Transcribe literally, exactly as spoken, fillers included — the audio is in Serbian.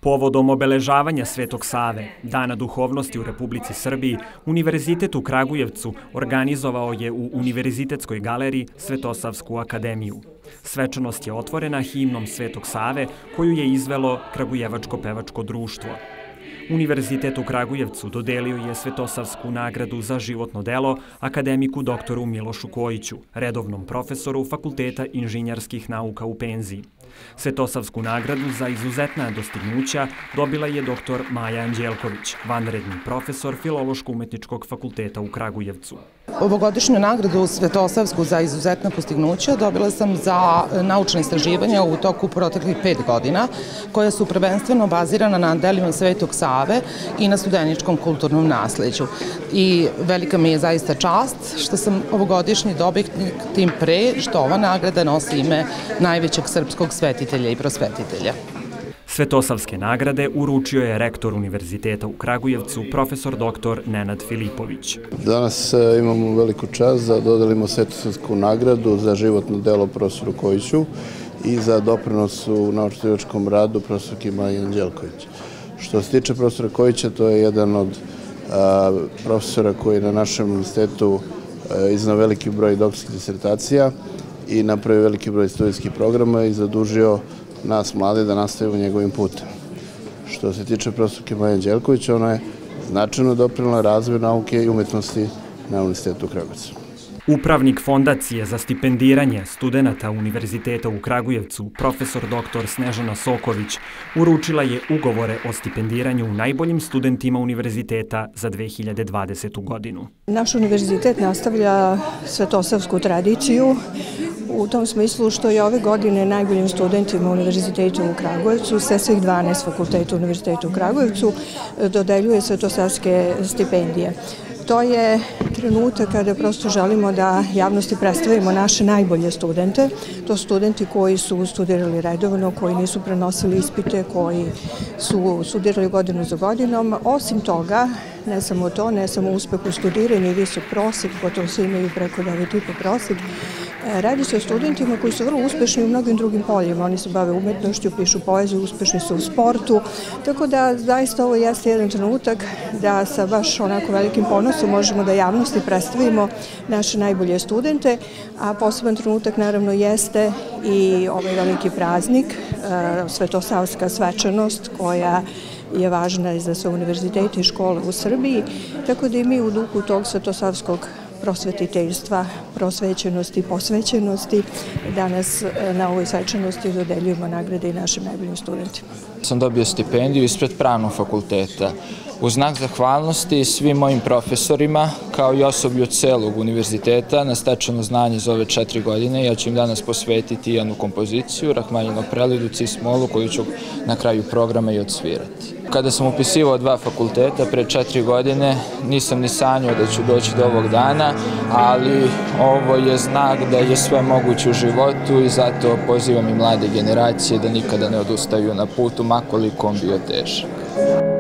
Povodom obeležavanja Svetog Save, Dana duhovnosti u Republici Srbiji, Univerzitet u Kragujevcu organizovao je u Univerzitetskoj galeriji Svetosavsku akademiju. Svečanost je otvorena himnom Svetog Save koju je izvelo Kragujevačko pevačko društvo. Univerzitet u Kragujevcu dodelio je Svetosavsku nagradu za životno delo akademiku doktoru Milošu Kojiću, redovnom profesoru Fakulteta inženjerskih nauka u penziji. Svetosavsku nagradu za izuzetna dostignuća dobila je doktor Maja Anđelković, vanredni profesor Filološko-umetničkog fakulteta u Kragujevcu. Ovogodišnju nagradu Svetosavsku za izuzetna postignuća dobila sam za naučne istraživanja u toku proteklih pet godina, koja su prvenstveno bazirana na delima Svetog Save i na studeničkom kulturnom nasleđu. I velika mi je zaista čast što sam ovogodišnji dobitnik, tim pre što ova nagrada nosi ime najvećeg srpskog svetitelja i prosvetitelja. Svetosavske nagrade uručio je rektor Univerziteta u Kragujevcu, profesor doktor Nenad Filipović. Danas imamo veliku čast da dodelimo Svetosavsku nagradu za životno delo profesoru Kojiću i za doprinos u naučno-istraživačkom radu profesorki Maji Anđelković. Što se tiče profesora Kojića, to je jedan od profesora koji na našem univerzitetu iznao veliki broj doktorskih disertacija i napravio veliki broj studijskih programa i zadužio nas mlade da nastavimo njegovim putem. Što se tiče profesorke Maje Anđelković, ona je značajno doprinela razvoju nauke i umetnosti na Univerzitetu u Kragujevcu. Upravnik fondacije za stipendiranje studenata Univerziteta u Kragujevcu, profesor doktor Snežana Soković, uručila je ugovore o stipendiranju najboljim studentima univerziteta za dve hiljade dvadesetu godinu. Naš univerzitet nastavlja svetosavsku tradiciju u tom smislu što je ove godine najboljim studentima Univerziteta u Kragujevcu, sa svih dvanaest fakulteta Univerziteta u Kragujevcu, dodeljuje svetosavske stipendije. To je trenutak kada prosto želimo da javnosti predstavimo naše najbolje studente. To su studenti koji su studirali redovno, koji nisu prenosili ispite, koji su studirali godinu za godinom. Osim toga, ne samo to, ne samo uspeh u studiranju i visok prosek, gotovo svi imaju preko devet i po prosek. Radi se o studentima koji su vrlo uspešni u mnogim drugim poljima. Oni se bave umetnošću, pišu poeziju, uspešni su u sportu. Tako da zaista ovo jeste jedan trenutak da sa baš onako velikim ponosom možemo da javnosti predstavimo naše najbolje studente, a poseban trenutak naravno jeste i ovaj veliki praznik, Svetosavska svečanost koja je važna za sve univerzitete i škole u Srbiji. Tako da i mi u duhu tog svetosavskog prosvetiteljstva, prosvećenosti i posvećenosti danas na ovoj svečanosti dodeljujemo nagrade i našim najboljim studentima. Sam dobio stipendiju ispred Pravnog fakulteta. U znak zahvalnosti svim mojim profesorima, kao i osoblju celog univerziteta, na stečeno znanje za ove četiri godine, ja ću im danas posvetiti jednu kompoziciju, Rahmanjinu prelidu Cis-molu, koju ću na kraju programa i odsvirati. Kada sam upisivao dva fakulteta pre četiri godine, nisam ni sanjao da ću doći do ovog dana, ali ovo je znak da je sve moguće u životu i zato pozivam i mlade generacije da nikada ne odustaju na putu, makoliko on bio težak.